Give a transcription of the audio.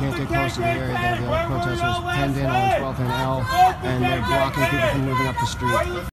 can't get close to the area. The protesters penned in on 12th and L, and they're blocking people from moving up the street.